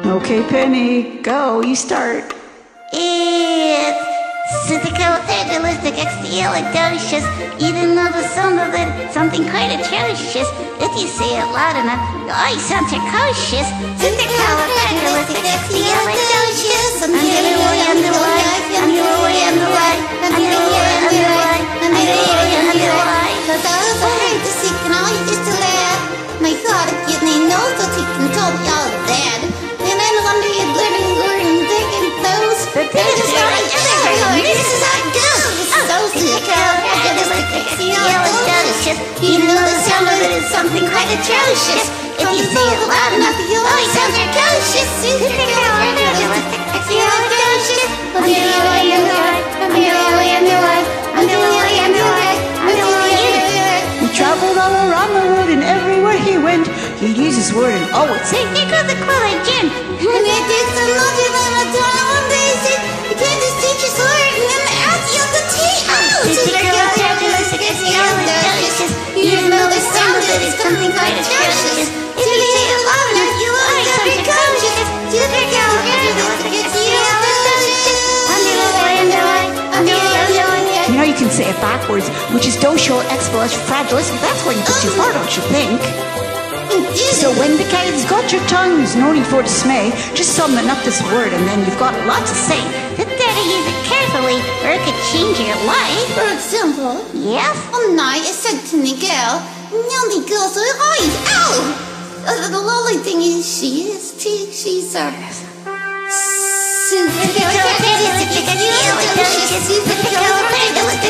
Okay, Penny, go. You start. It's supercalifragilisticexpialidocious. Even though the sound of it something quite atrocious. If you say it loud enough, your eyes sound precocious. Supercalifragilisticexpialidocious. Cause I was afraid to seek and all you just to laugh. My thought of getting no so he can tell me all that. And then one day you're learning thinking those. This is how it goes. So supercalifragilisticexpialidocious. Even though the sound of it is something quite atrocious. If you say it loud enough, your eyes sound precocious. Supercalifragilisticexpialidocious. He traveled all around the world, and everywhere he went, he'd use his word and always say, Here goes the quilla gin. And it takes so much of them to tell one day, you can't just teach your sword and then ask you to teach. Supercalifragilisticexpialidocious. Even though the sound of it is something quite atrocious. If you say it loud enough, your eyes sound precocious. you know, you can say it backwards, which is docial expialidocious fragilis. That's going a bit too far, don't you think? So when the kids got your tongues, no need for dismay, just summon up this word and then you've got a lot to say. But better use it carefully, or it could change your life. For example, Yes? one night I said to Miguel, "Nelly girl, so eyes, ow!" The lovely thing is, she's Supercalifragilisticexpialidocious.